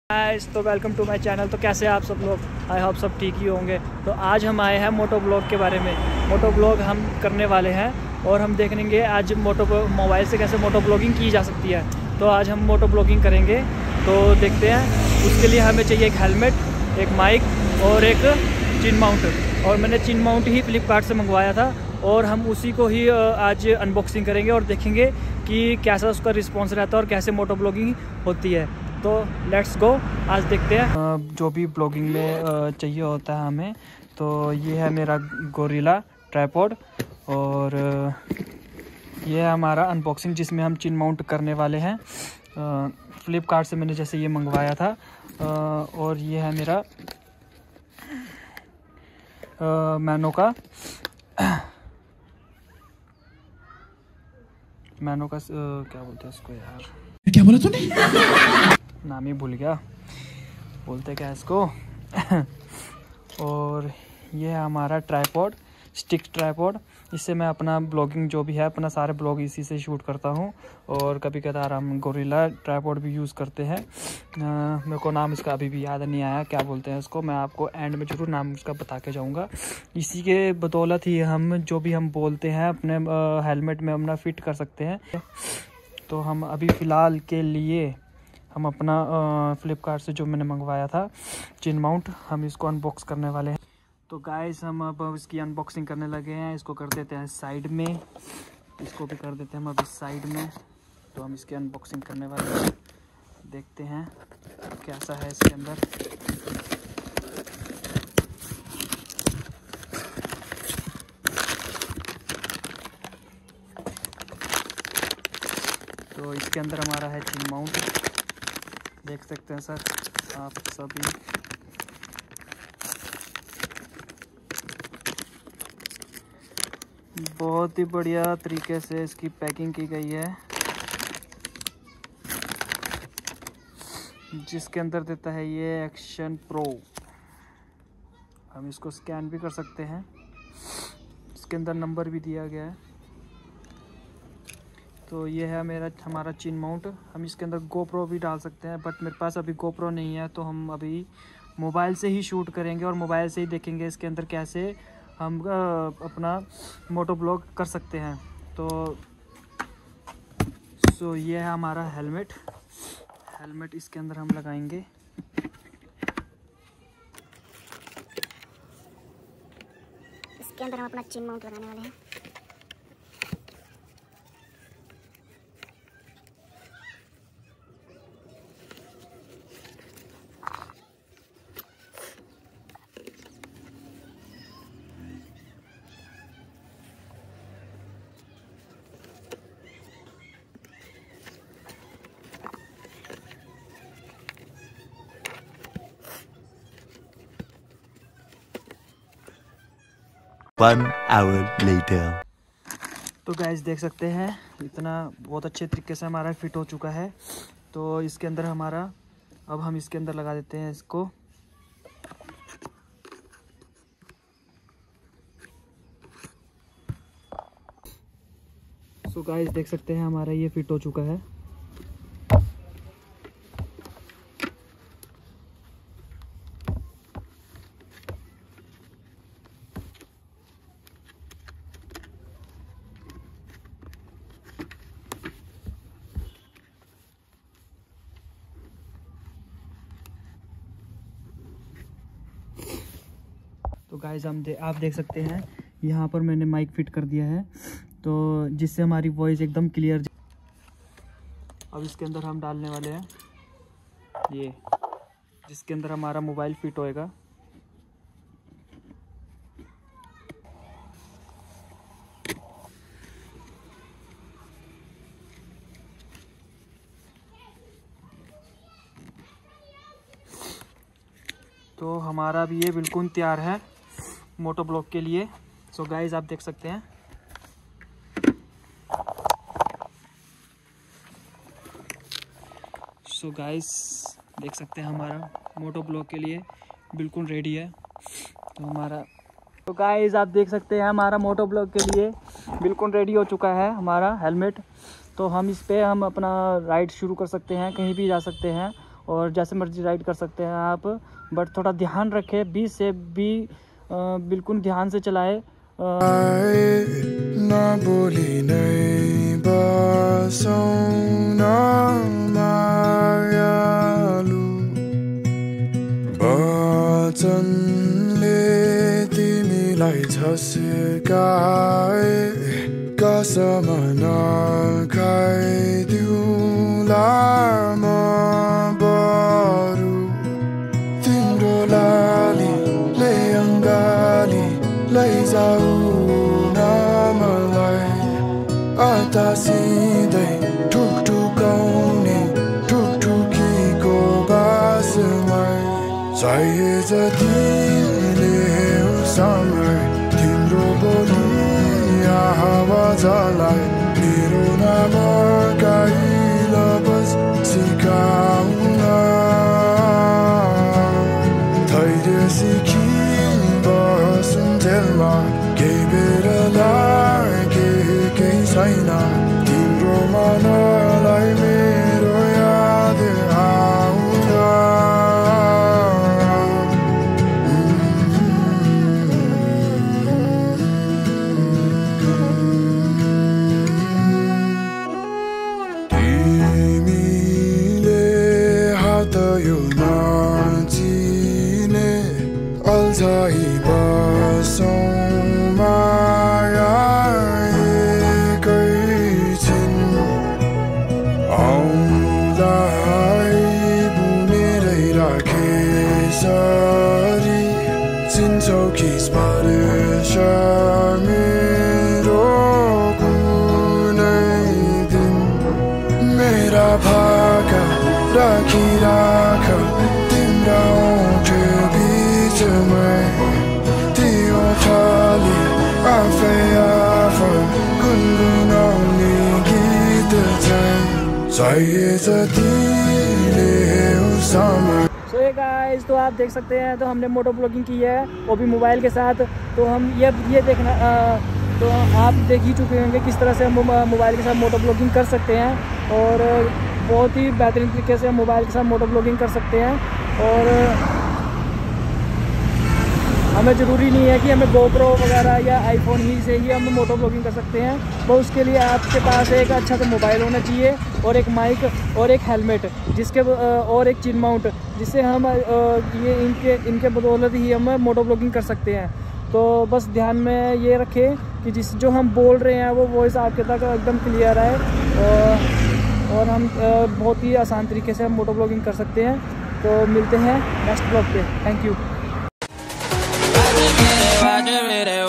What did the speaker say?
Guys, तो welcome to my channel. तो कैसे हैं आप सब लोग? आई होप सब ठीक ही होंगे। तो आज हम आए हैं मोटो ब्लॉग के बारे में। मोटो ब्लॉग हम करने वाले हैं और हम देखेंगे आज मोबाइल से कैसे मोटो ब्लॉगिंग की जा सकती है। तो आज हम मोटो ब्लॉगिंग करेंगे, तो देखते हैं। उसके लिए हमें चाहिए एक हेलमेट, एक माइक और एक चिन माउंट। और मैंने चिन माउंट ही फ्लिपकार्ट से मंगवाया था और हम उसी को ही आज अनबॉक्सिंग करेंगे और देखेंगे कि कैसा उसका रिस्पॉन्स रहता है और कैसे मोटो ब्लॉगिंग होती है। तो लेट्स गो, आज देखते हैं। जो भी ब्लॉगिंग में चाहिए होता है हमें, तो ये है मेरा गोरिल्ला ट्राइपॉड और ये है हमारा अनबॉक्सिंग जिसमें हम चिन माउंट करने वाले हैं। फ्लिपकार्ट से मैंने जैसे ये मंगवाया था। और ये है मेरा मैनो का क्या बोलते हैं इसको यार, क्या बोला तूने? नाम ही भूल गया, बोलते क्या इसको। और ये है हमारा ट्राइपॉड, स्टिक ट्राइपॉड। इससे मैं अपना ब्लॉगिंग जो भी है, अपना सारे ब्लॉग इसी से शूट करता हूँ। और कभी कभार हम गोरिल्ला ट्राइपॉड भी यूज़ करते हैं। मेरे को नाम इसका अभी भी याद नहीं आया, क्या बोलते हैं इसको। मैं आपको एंड में ज़रूर नाम इसका बता के जाऊँगा। इसी के बदौलत ही हम जो भी हम बोलते हैं अपने हेलमेट में अपना फिट कर सकते हैं। तो हम अभी फ़िलहाल के लिए हम अपना फ्लिपकार्ट से जो मैंने मंगवाया था चिन माउंट, हम इसको अनबॉक्स करने वाले हैं। तो गाइस, हम अब इसकी अनबॉक्सिंग करने लगे हैं। इसको कर देते हैं साइड में, इसको भी कर देते हैं हम अभी साइड में। तो हम इसकी अनबॉक्सिंग करने वाले हैं, देखते हैं कैसा है इसके अंदर। तो इसके अंदर हमारा है चिन माउंट, देख सकते हैं सर आप सभी। बहुत ही बढ़िया तरीके से इसकी पैकिंग की गई है, जिसके अंदर देता है ये एक्शन प्रो। हम इसको स्कैन भी कर सकते हैं, इसके अंदर नंबर भी दिया गया है। तो ये है हमारा चिन माउंट। हम इसके अंदर गोप्रो भी डाल सकते हैं, बट मेरे पास अभी गोप्रो नहीं है, तो हम अभी मोबाइल से ही शूट करेंगे और मोबाइल से ही देखेंगे इसके अंदर कैसे हम अपना मोटो ब्लॉग कर सकते हैं। तो ये है हमारा हेलमेट इसके अंदर हम लगाएंगे। इसके अंदर हम अपना चिन माउंट लगाने वाले हैं। One hour later. तो गाइस देख सकते हैं, इतना बहुत अच्छे तरीके से हमारा फिट हो चुका है। तो इसके अंदर अब हम इसके अंदर लगा देते हैं इसको। तो गाइस देख सकते हैं हमारा ये फिट हो चुका है। तो गाइस आप देख सकते हैं, यहाँ पर मैंने माइक फिट कर दिया है, तो जिससे हमारी वॉइस एकदम क्लियर। अब इसके अंदर हम डालने वाले हैं ये, जिसके अंदर हमारा मोबाइल फिट होएगा। तो हमारा भी ये बिल्कुल तैयार है मोटो ब्लॉग के लिए। सो गाइस आप देख सकते हैं। सो गाइस देख सकते हैं हमारा मोटो ब्लॉग के लिए बिल्कुल रेडी है। तो गाइस आप देख सकते हैं हमारा मोटो ब्लॉग के लिए बिल्कुल रेडी हो चुका है हमारा हेलमेट। तो हम इस पे हम अपना राइड शुरू कर सकते हैं, कहीं भी जा सकते हैं और जैसे मर्जी राइड कर सकते हैं आप, बट थोड़ा ध्यान रखें, बी से बी बिल्कुल ध्यान से चलाए। ना बोली नहीं बसौँ मायालु वचनले तिमीलाई झस्काए, कसम नखाइदिउँला म बरु तिम्रो लालीले अङ्गाली लैजाऊ न मलाई, अतासिँदै ठुकठुकाउने ठुकठुकीको बासमै, चाहिए जति ल्याऊ समय तिम्रो बोली आवाजलाई, मेरो नाम गाइल बस सिकाउन, धैर्य सिकी बसुन्जेलमा केही बेर लागे केही छैन, तिम्रो मनलाई मेरो याद आउँछ। तिमीले हात यो नचिने अल्झाइ बसौँ माया एकैछिन, औँलाई बुनेरै राखेसरी चिन्छौ कि स्पर्श मेरो कुनै दिन, मेरा भाका राखिराख तिम्रा ओठ बिचमै, त्यो ओठले आफै गुनगुनाउने गीत चाहिए जति ल्याऊ समय। सो ये गाइस, तो आप देख सकते हैं, तो हमने मोटो ब्लॉगिंग की है वो भी मोबाइल के साथ। तो हम ये देखना तो आप देख ही चुके होंगे किस तरह से हम मोबाइल के साथ मोटो ब्लॉगिंग कर सकते हैं, और बहुत ही बेहतरीन तरीके से हम मोबाइल के साथ मोटो ब्लॉगिंग कर सकते हैं। और हमें ज़रूरी नहीं है कि हमें GoPro वगैरह या iPhone ही से ही हम मोटो ब्लॉगिंग कर सकते हैं, तो उसके लिए आपके पास एक अच्छा सा मोबाइल होना चाहिए, और एक माइक और एक हेलमेट, जिसके और एक चिन माउंट, जिससे हम ये इनके बदौलत ही हम मोटो ब्लॉगिंग कर सकते हैं। तो बस ध्यान में ये रखें कि जो हम बोल रहे हैं वो वॉइस आपके तक एकदम क्लियर आए, और हम बहुत ही आसान तरीके से हम मोटो ब्लॉगिंग कर सकते हैं। तो मिलते हैं नेक्स्ट ब्लॉग पे। Thank you.